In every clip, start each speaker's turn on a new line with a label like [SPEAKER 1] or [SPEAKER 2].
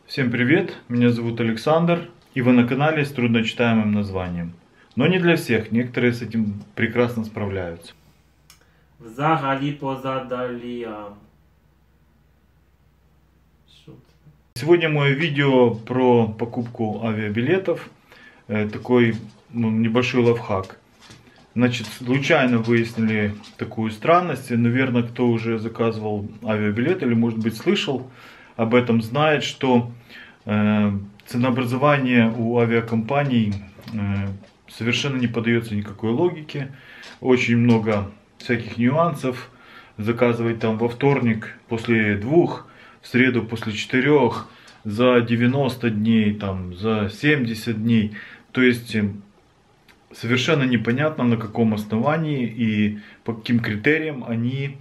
[SPEAKER 1] Всем привет, меня зовут Александр, и вы на канале с трудночитаемым названием. Но не для всех, некоторые с этим прекрасно справляются.
[SPEAKER 2] Взагалі поза Даліям.
[SPEAKER 1] Сегодня мое видео про покупку авиабилетов, такой небольшой лайфхак. Значит, случайно выяснили такую странность, и, наверное, кто уже заказывал авиабилет или, может быть, слышал об этом, знает, что ценообразование у авиакомпаний совершенно не поддается никакой логике. Очень много всяких нюансов. Заказывать там во вторник после 2, в среду после 4, за 90 дней, там, за 70 дней. То есть совершенно непонятно, на каком основании и по каким критериям они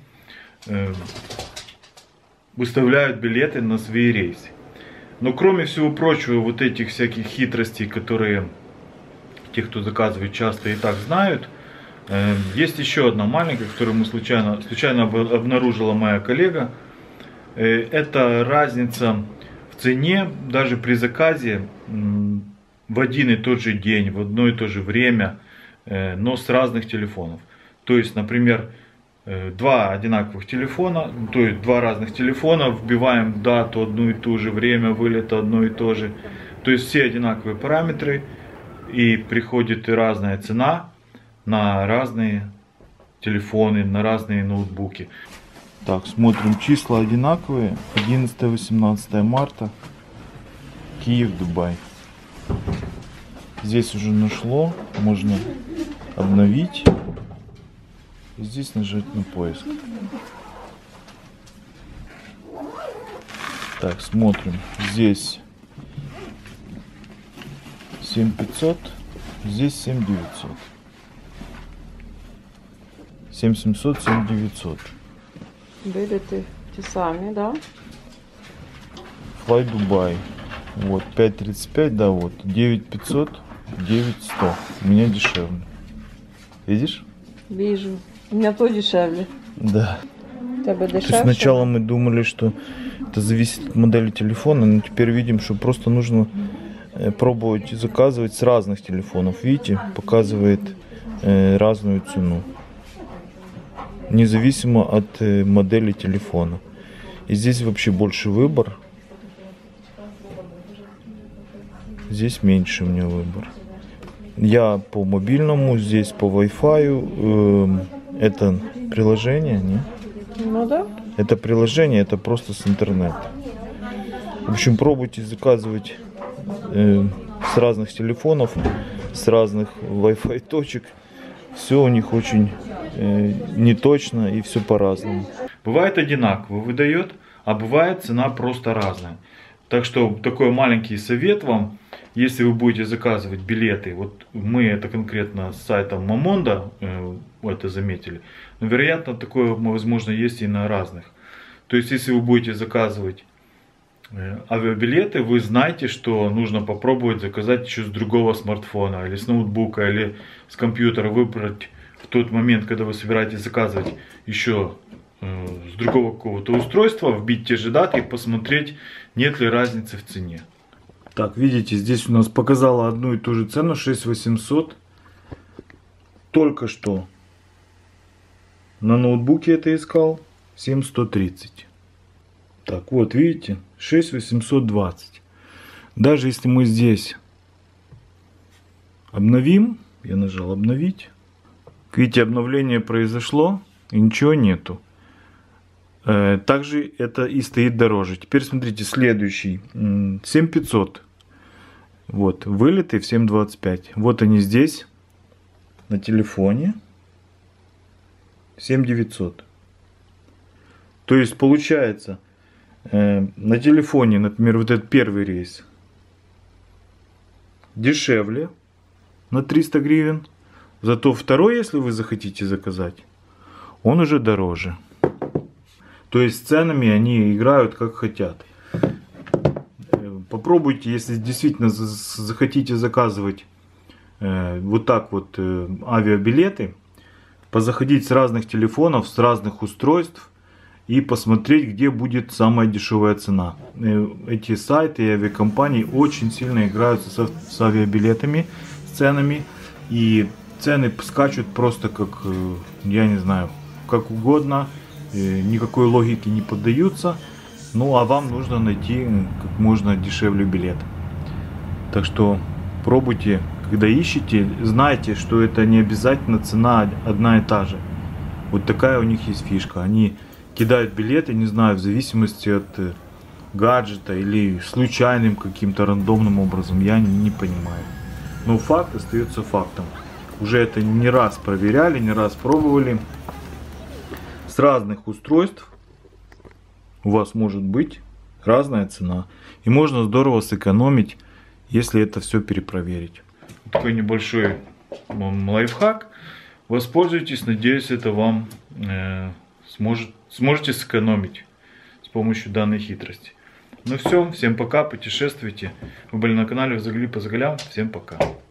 [SPEAKER 1] выставляют билеты на свои рейсы. Но кроме всего прочего, вот этих всяких хитростей, которые те, кто заказывает, часто и так знают, есть еще одна маленькая, которую мы случайно обнаружила моя коллега. Это разница в цене даже при заказе в один и тот же день, в одно и то же время, но с разных телефонов. То есть, например, два одинаковых телефона, то есть два разных телефона, вбиваем дату одну и ту же, время вылета одно и то же. То есть все одинаковые параметры, и приходит и разная цена на разные телефоны, на разные ноутбуки. Так, смотрим, числа одинаковые. 11-18 марта. Киев, Дубай. Здесь уже нашло, можно обновить. Здесь нажать на поиск. Так, смотрим. Здесь 7500, здесь 7900. 7700, 7900.
[SPEAKER 3] Билеты те сами, да?
[SPEAKER 1] Fly Dubai. Вот, 5.35, да, вот. 9500, 9100. У меня дешевле. Видишь?
[SPEAKER 3] Вижу. У меня то дешевле.
[SPEAKER 1] Да.
[SPEAKER 3] Тебе
[SPEAKER 1] То есть
[SPEAKER 3] дешевше?
[SPEAKER 1] сначала мы думали, что это зависит от модели телефона, но теперь видим, что просто нужно пробовать заказывать с разных телефонов. Видите, показывает разную цену, независимо от модели телефона. И здесь вообще больше выбор. Здесь меньше у меня выбор. Я по мобильному, здесь по Wi-Fi. Это приложение, не?
[SPEAKER 3] Ну да.
[SPEAKER 1] Это приложение, это просто с интернета. В общем, пробуйте заказывать с разных телефонов, с разных Wi-Fi точек. Все у них очень неточно и все по-разному. Бывает одинаково выдает, а бывает цена просто разная. Так что такой маленький совет вам, если вы будете заказывать билеты, вот мы это конкретно с сайтом Momondo это заметили, но вероятно такое возможно есть и на разных. То есть если вы будете заказывать авиабилеты, вы знаете, что нужно попробовать заказать еще с другого смартфона, или с ноутбука, или с компьютера, выбрать в тот момент, когда вы собираетесь заказывать еще с другого какого-то устройства, вбить те же даты и посмотреть, нет ли разницы в цене. Так, видите, здесь у нас показала одну и ту же цену, 6800. Только что на ноутбуке это искал, 7130. Так, вот, видите, 6820. Даже если мы здесь обновим, я нажал обновить, видите, обновление произошло и ничего нету. Также это и стоит дороже. Теперь смотрите, следующий 7500. Вот, вылеты в 7.25. Вот они здесь на телефоне 7900. То есть получается на телефоне, например, вот этот первый рейс дешевле на 300 гривен. Зато второй, если вы захотите заказать, он уже дороже. То есть с ценами они играют как хотят. Попробуйте, если действительно захотите заказывать вот так вот авиабилеты, позаходить с разных телефонов, с разных устройств и посмотреть, где будет самая дешевая цена. Эти сайты и авиакомпании очень сильно играются с авиабилетами, с ценами, и цены скачут просто как, я не знаю, как угодно, никакой логике не поддаются. Ну а вам нужно найти как можно дешевле билет. Так что пробуйте, когда ищете, знайте, что это не обязательно цена одна и та же. Вот такая у них есть фишка. Они кидают билеты, не знаю, в зависимости от гаджета или случайным каким-то рандомным образом. Я не понимаю. Но факт остается фактом. Уже это не раз проверяли, не раз пробовали. С разных устройств у вас может быть разная цена. И можно здорово сэкономить, если это все перепроверить. Такой небольшой лайфхак. Воспользуйтесь, надеюсь, это вам сможете сэкономить с помощью данной хитрости. Ну все, всем пока, путешествуйте. Вы были на канале Взагали по Загалям. Всем пока.